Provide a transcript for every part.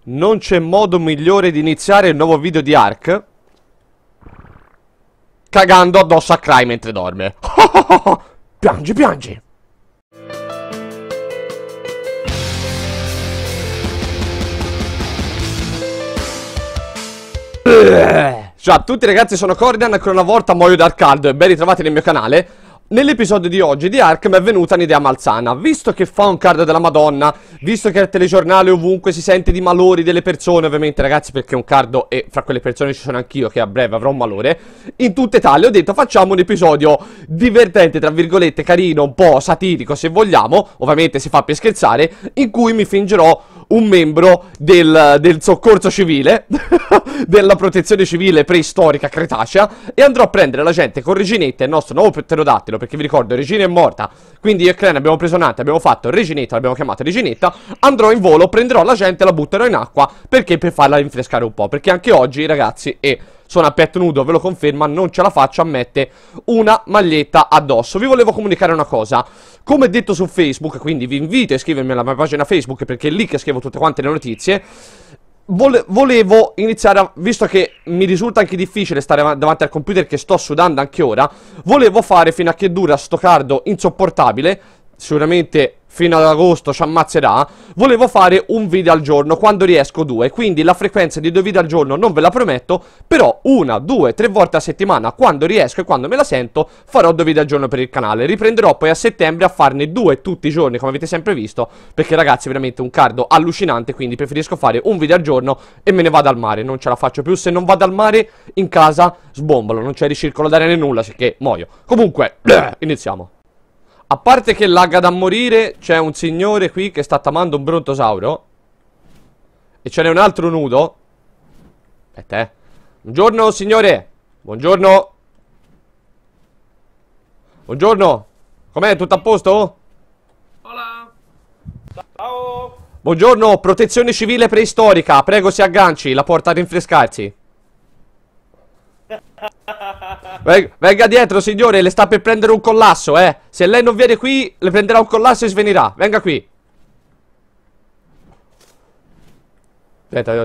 Non c'è modo migliore di iniziare il nuovo video di Ark cagando addosso a Cry mentre dorme. Piangi, piangi. Ciao a tutti ragazzi, sono Cordian, ancora una volta muoio dal caldo e ben ritrovati nel mio canale. Nell'episodio di oggi di Ark mi è venuta un'idea malsana. Visto che fa un card della Madonna, visto che al telegiornale ovunque si sente di malori delle persone, ovviamente ragazzi, perché è un cardo e fra quelle persone ci sono anch'io che a breve avrò un malore, in tutta Italia ho detto facciamo un episodio divertente, tra virgolette, carino, un po' satirico se vogliamo, ovviamente si fa per scherzare, in cui mi fingerò un membro del soccorso civile, della protezione civile preistorica cretacea, e andrò a prendere la gente con Reginetta, il nostro nuovo pterodattilo, perché vi ricordo Regina è morta, quindi io e Clan abbiamo preso Nante, abbiamo fatto Reginetta, l'abbiamo chiamata Reginetta, andrò in volo, prenderò la gente e la butterò in acqua, perché per farla rinfrescare un po', perché anche oggi ragazzi, sono a petto nudo, ve lo conferma, non ce la faccio a mettere una maglietta addosso. Vi volevo comunicare una cosa. Come detto su Facebook, quindi vi invito a iscrivermi alla mia pagina Facebook, perché è lì che scrivo tutte quante le notizie. Volevo iniziare, visto che mi risulta anche difficile stare davanti al computer, che sto sudando anche ora, volevo fare fino a che dura sto caldo insopportabile, sicuramente fino ad agosto ci ammazzerà. Volevo fare un video al giorno, quando riesco due, quindi la frequenza di 2 video al giorno non ve la prometto, però 1, 2, 3 volte a settimana, quando riesco e quando me la sento, farò 2 video al giorno per il canale. Riprenderò poi a settembre a farne 2 tutti i giorni, come avete sempre visto, perché ragazzi è veramente un cardo allucinante, quindi preferisco fare un video al giorno e me ne vado al mare, non ce la faccio più. Se non vado al mare, in casa sbombolo, non c'è ricircolo d'aria né nulla, sicché muoio. Comunque, iniziamo. A parte che lagga da morire, c'è un signore qui che sta tamando un brontosauro. E ce n'è un altro nudo. Aspetta, Buongiorno, signore. Buongiorno. Buongiorno. Com'è? Tutto a posto? Hola. Ciao. Buongiorno, protezione civile preistorica. Prego si agganci, la porta a rinfrescarsi. Venga dietro signore, le sta per prendere un collasso, se lei non viene qui, le prenderà un collasso e svenirà. Venga qui. Aspetta.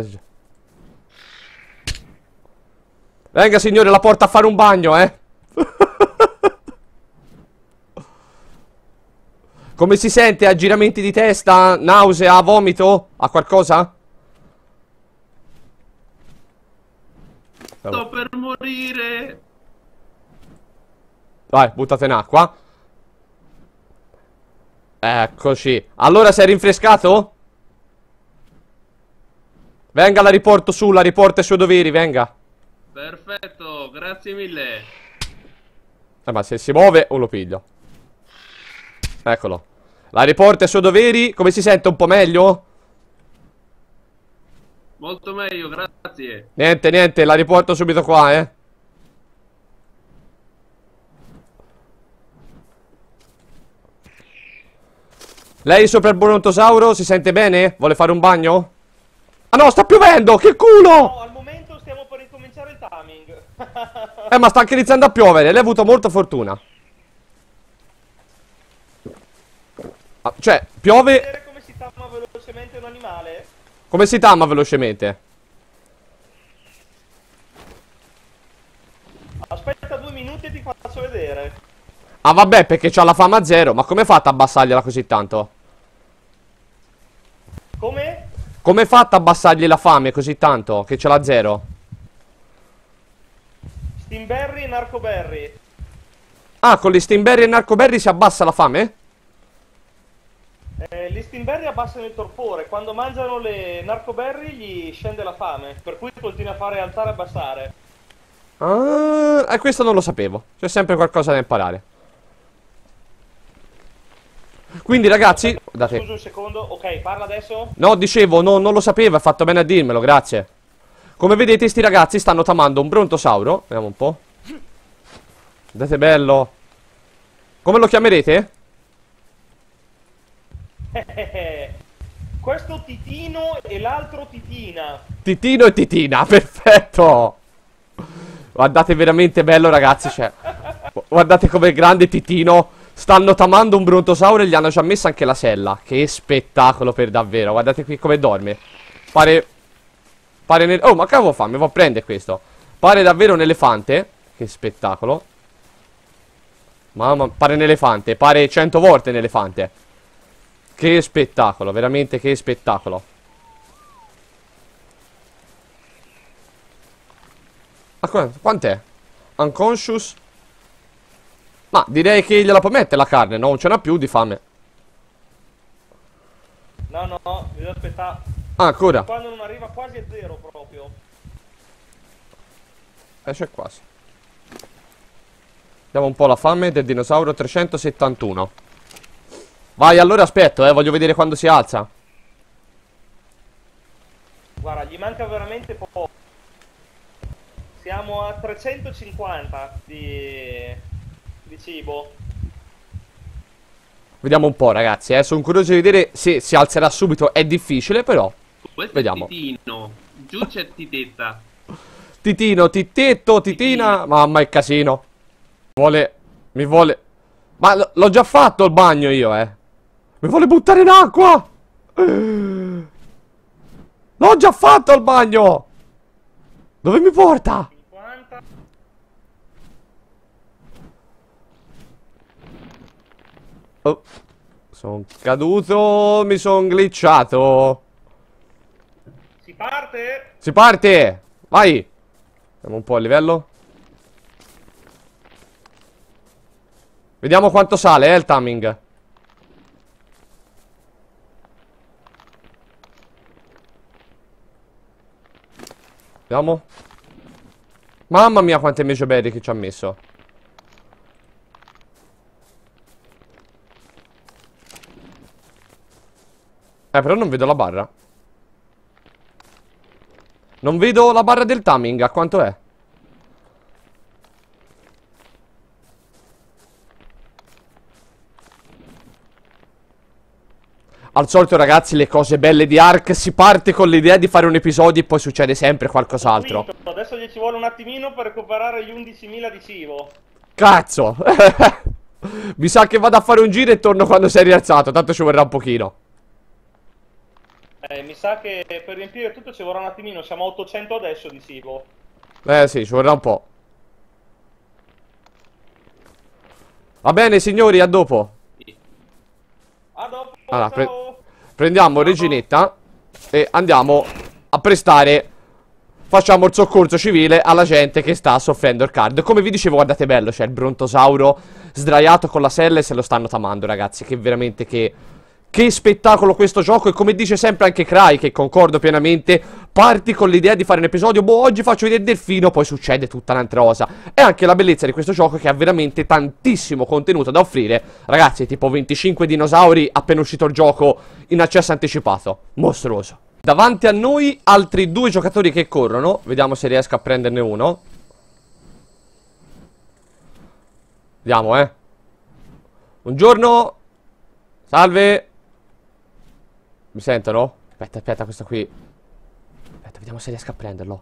Venga signore, la porta a fare un bagno, Come si sente? Aggiramenti di testa? Nausea? Vomito? Ha qualcosa? Sto per morire. Vai, buttate in acqua. Eccoci. Allora sei rinfrescato? Venga, la riporto su, la riporto ai suoi doveri, venga. Perfetto, grazie mille. Ma se si muove o lo piglio. Eccolo. La riporto ai suoi doveri. Come si sente? Un po' meglio? Molto meglio, grazie. Niente, la riporto subito qua, Lei sopra il brontosauro si sente bene? Vuole fare un bagno? Ah no, sta piovendo, che culo! No, al momento stiamo per ricominciare il timing. Ma sta anche iniziando a piovere, lei ha avuto molta fortuna. Cioè, piove... Vedere come si tamma velocemente un animale? Come si tamma velocemente? Aspetta 2 minuti e ti faccio vedere. Ah vabbè, perché c'ha la fama a 0. Ma come è fatta a abbassargliela così tanto? Come? Come è fatta a abbassargli la fame così tanto? Che ce l'ha 0? Steamberry e Narcoberry. Ah, con gli Steamberry e Narcoberry si abbassa la fame? Gli Steamberry abbassano il torpore. Quando mangiano le Narcoberry gli scende la fame. Per cui continua a fare alzare e abbassare. Ah, questo non lo sapevo. C'è sempre qualcosa da imparare. Quindi ragazzi, Scusa un secondo, ok, parla adesso? No, dicevo, non lo sapevo, hai fatto bene a dirmelo, grazie. Come vedete, sti ragazzi stanno tamando un brontosauro. Vediamo un po'. Guardate bello. Come lo chiamerete? Questo Titino e l'altro Titina. Titino e Titina, perfetto. Guardate, veramente bello ragazzi, cioè. Guardate com'è grande Titino. Stanno tamando un brontosauro e gli hanno già messo anche la sella. Che spettacolo per davvero. Guardate qui come dorme. Pare Oh, ma che avevo fame? Devo prendere questo. Pare davvero un elefante. Che spettacolo. Mamma, pare un elefante. Pare 100 volte un elefante. Che spettacolo, veramente che spettacolo. Ma quant'è? Unconscious? Ma direi che gliela può mettere la carne, no? Non ce n'ha più di fame. No, devo aspettare. Ah, ancora? Quando non arriva quasi a zero proprio. C'è quasi. Vediamo un po' la fame del dinosauro. 371. Vai, allora aspetto, voglio vedere quando si alza. Guarda, gli manca veramente poco. Siamo a 350 di cibo. Vediamo un po', ragazzi, sono curioso di vedere se si alzerà subito. È difficile, però. Questo vediamo. è Titino. Giù c'è Titetta. Titino, Titetto, Titina. Mamma, è casino. Mi vuole. Ma l'ho già fatto il bagno io, Mi vuole buttare in acqua. L'ho già fatto il bagno. Dove mi porta? 50. Oh, sono caduto. Mi sono glitchato. Si parte? Si parte. Vai. Vediamo un po' il livello. Vediamo quanto sale, il timing. Vediamo. Mamma mia quante Major Berry che ci ha messo. Però non vedo la barra. Non vedo la barra del timing. A quanto è? Al solito, ragazzi, le cose belle di Ark, si parte con l'idea di fare un episodio e poi succede sempre qualcos'altro. Adesso gli ci vuole un attimino per recuperare gli 11.000 di cibo. Cazzo. Mi sa che vado a fare un giro e torno quando sei rialzato. Tanto ci vorrà un pochino. Mi sa che per riempire tutto ci vorrà un attimino. Siamo a 800 adesso di cibo. Sì, ci vorrà un po'. Va bene, signori, a dopo. A dopo. Allora, ciao. prendiamo Reginetta e andiamo a prestare. Facciamo il soccorso civile alla gente che sta soffrendo il card. Come vi dicevo, guardate bello, c'è il brontosauro sdraiato con la sella e se lo stanno tamando, ragazzi. Che veramente che spettacolo questo gioco. E come dice sempre anche Cry, che concordo pienamente, parti con l'idea di fare un episodio, boh, oggi faccio vedere il delfino, poi succede tutta un'altra cosa. E anche la bellezza di questo gioco che ha veramente tantissimo contenuto da offrire. Ragazzi, tipo 25 dinosauri appena uscito il gioco in accesso anticipato. Mostruoso. Davanti a noi altri due giocatori che corrono. Vediamo se riesco a prenderne uno. Vediamo, Buongiorno. Salve. Mi sentono? Aspetta, questo qui. Aspetta, vediamo se riesco a prenderlo.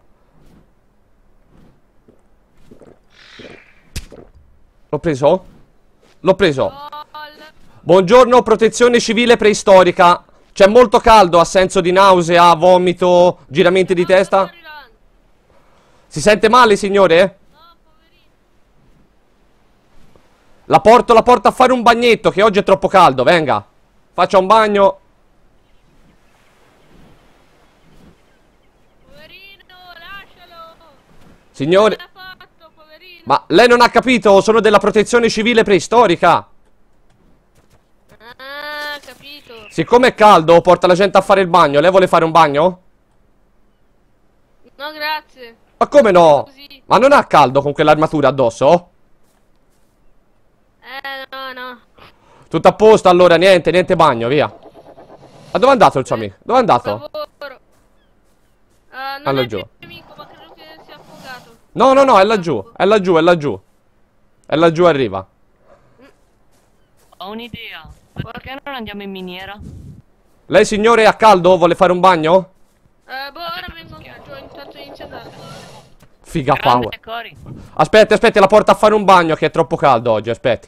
L'ho preso? L'ho preso. Buongiorno, protezione civile preistorica. C'è molto caldo, ha senso di nausea, vomito, giramenti di testa? Si sente male, signore? La porto a fare un bagnetto, che oggi è troppo caldo, venga. Faccia un bagno. Signore, ma lei non ha capito? Sono della protezione civile preistorica. Ah, capito. Siccome è caldo, porta la gente a fare il bagno. Lei vuole fare un bagno? No, grazie. Ma come no? Così. Ma non ha caldo con quell'armatura addosso? No. Tutto a posto allora, niente bagno, via. Ma dove è andato il suo amico? Dove è andato? Lavoro. Non Allora è giù. il mio amico, ma credo che sia affogato. No, è laggiù. È laggiù. È laggiù, arriva. Ho un'idea. Perché non andiamo in miniera? Lei, signore, ha caldo? Vuole fare un bagno? Ora vengo giù, intanto inizia a andare. Figa Grande, power. Cori. Aspetti, la porta a fare un bagno che è troppo caldo oggi, aspetti.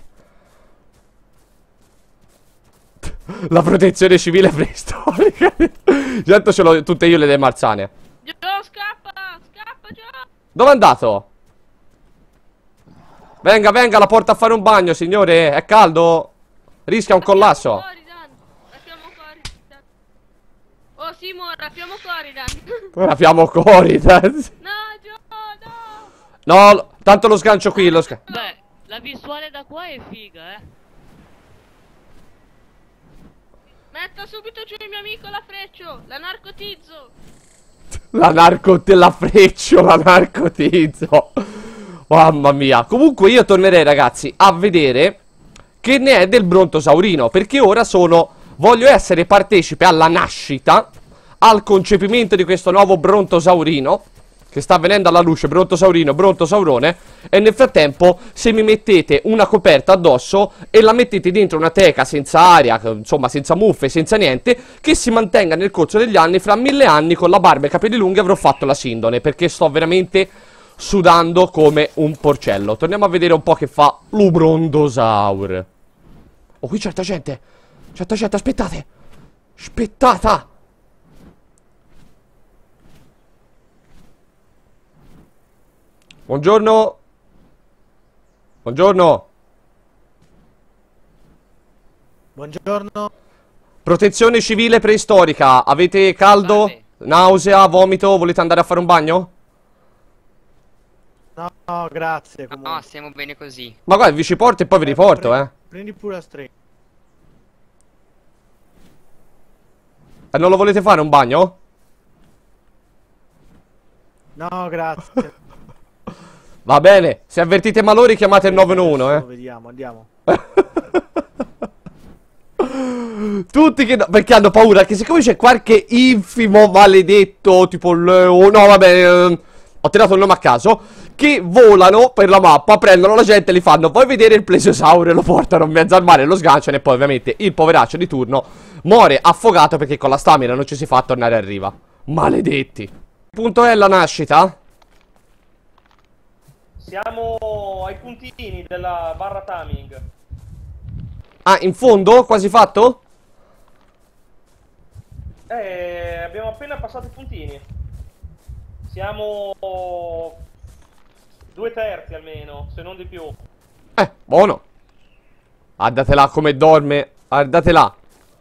La protezione civile preistorica. Certo ce l'ho tutte io le dei marzane. Giosca! Dove è andato? Venga, venga, la porta a fare un bagno, signore. È caldo. Rischia un collasso. Coridan. Rapiamo Coridan. Oh Simon, rapiamo Coridan. Rapiamo Coridan. No, Gio, no. No, tanto lo sgancio qui, Beh, la visuale da qua è figa, Metta subito giù il mio amico la Freccio. La narcotizzo. La freccio, la narcotizzo. Mamma mia. Comunque io tornerei, ragazzi, a vedere che ne è del brontosaurino, perché ora voglio essere partecipe alla nascita, al concepimento di questo nuovo brontosaurino che sta venendo alla luce, brontosaurino, brontosaurone. E nel frattempo, se mi mettete una coperta addosso e la mettete dentro una teca senza aria, insomma senza muffe, senza niente, che si mantenga nel corso degli anni, fra 1000 anni con la barba e i capelli lunghi avrò fatto la sindone, perché sto veramente sudando come un porcello. Torniamo a vedere un po' che fa l'ubrontosaur. Oh, qui certa gente, aspettate. Aspettate. Buongiorno. Buongiorno. Buongiorno. Protezione civile preistorica. Avete caldo? Salve. Nausea? Vomito? Volete andare a fare un bagno? No, grazie No, comunque. stiamo bene così. Ma guarda, vi ci porto e poi vi riporto, Prendi pure la stringa. E non lo volete fare un bagno? No, grazie. Va bene, se avvertite malori chiamate il 911, Adesso vediamo, andiamo. Tutti che perché hanno paura che siccome c'è qualche infimo maledetto tipo no vabbè, ho tirato il nome a caso, che volano per la mappa, prendono la gente, li fanno poi vedere il plesiosauro e lo portano in mezzo al mare, lo sganciano e poi ovviamente il poveraccio di turno muore affogato perché con la stamina non ci si fa tornare a riva. Maledetti. Il punto è la nascita. Siamo ai puntini della barra timing. Ah, in fondo? Quasi fatto? Abbiamo appena passato i puntini. Siamo 2/3 almeno, se non di più. Buono. Guardatela come dorme. Guardatela.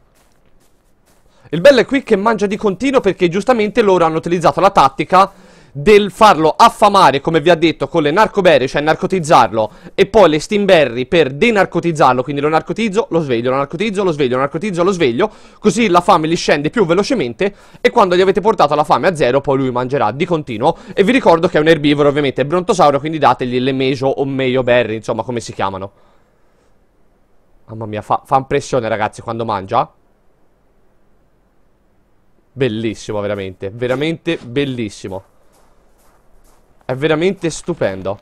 Il bello è qui che mangia di continuo perché giustamente loro hanno utilizzato la tattica del farlo affamare, come vi ha detto, con le narcoberry, cioè narcotizzarlo, e poi le steamberry per denarcotizzarlo, quindi lo narcotizzo, lo sveglio, lo narcotizzo, lo sveglio, lo narcotizzo, lo sveglio, così la fame gli scende più velocemente e quando gli avete portato la fame a zero poi lui mangerà di continuo. E vi ricordo che è un erbivoro, ovviamente è brontosauro, quindi dategli le mejo o meio berry, insomma come si chiamano. Mamma mia, fa impressione ragazzi quando mangia. Bellissimo, veramente, veramente bellissimo. È veramente stupendo.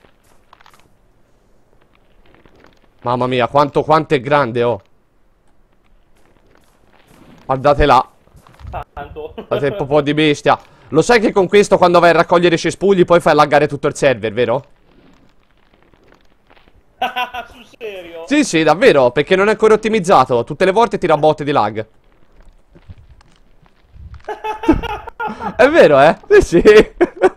Mamma mia, quanto è grande, oh. Guardate là. Tanto. Guardate il popò di bestia. Lo sai che con questo quando vai a raccogliere i cespugli poi fai laggare tutto il server, vero? Sul serio? Sì, sì, davvero, perché non è ancora ottimizzato. Tutte le volte tira botte di lag. È vero, Sì, sì.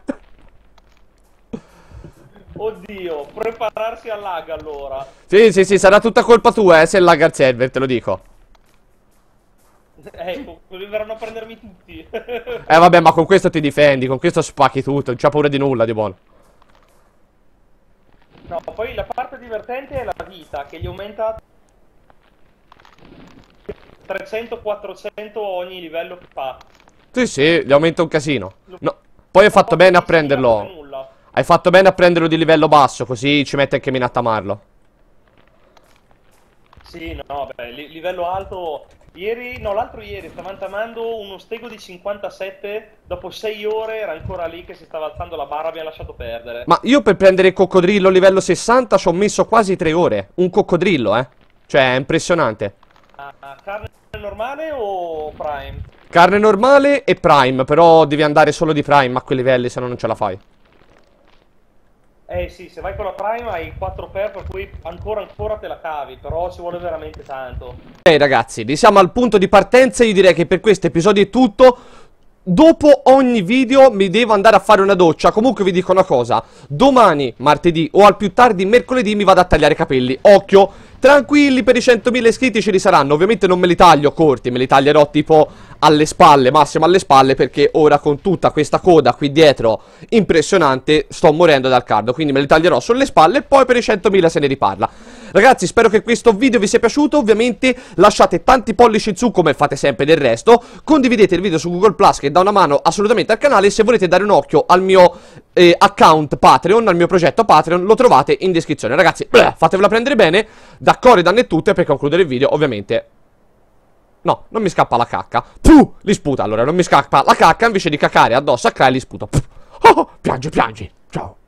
Oddio, prepararsi al lag allora. Sì, sì, sì, sarà tutta colpa tua, se lagga il server, te lo dico. Ecco, così verranno a prendermi tutti. Vabbè, ma con questo ti difendi, con questo spacchi tutto, non c'ha paura di nulla, di buono. No, poi la parte divertente è la vita, che gli aumenta 300-400 ogni livello che fa. Sì, sì, gli aumenta un casino. No, poi hai fatto bene a prenderlo. Hai fatto bene a prenderlo di livello basso, così ci mette anche meno a tamarlo. Sì, no, beh, livello alto. Ieri, no, l'altro ieri stavano tamando uno stego di 57. Dopo 6 ore era ancora lì che si stava alzando la barra, abbiamo lasciato perdere. Ma io per prendere il coccodrillo livello 60 ci ho messo quasi 3 ore. Un coccodrillo, Cioè, è impressionante. Carne normale o prime? Carne normale e prime, però devi andare solo di prime a quei livelli, se no non ce la fai. Sì, se vai con la prime hai 4 per cui ancora te la cavi, però ci vuole veramente tanto. Ragazzi, siamo al punto di partenza, io direi che per questo episodio è tutto. dopo ogni video mi devo andare a fare una doccia. Comunque vi dico una cosa: domani, martedì o al più tardi mercoledì mi vado a tagliare i capelli. Occhio, tranquilli, per i 100.000 iscritti ce li saranno. Ovviamente non me li taglio corti, me li taglierò tipo alle spalle, massimo alle spalle, perché ora con tutta questa coda qui dietro impressionante sto morendo dal caldo. Quindi me li taglierò sulle spalle e poi per i 100.000 se ne riparla. Ragazzi, spero che questo video vi sia piaciuto. Ovviamente lasciate tanti pollici in su come fate sempre del resto. Condividete il video su Google Plus che dà una mano assolutamente al canale. Se volete dare un occhio al mio account Patreon, al mio progetto Patreon, lo trovate in descrizione. Ragazzi, fatevela prendere bene. Da Corridan è tutto, e per concludere il video ovviamente... No, non mi scappa la cacca. Puh, li sputa allora, non mi scappa la cacca. Invece di cacare addosso a Kai li sputo. Piangi, piangi. Ciao.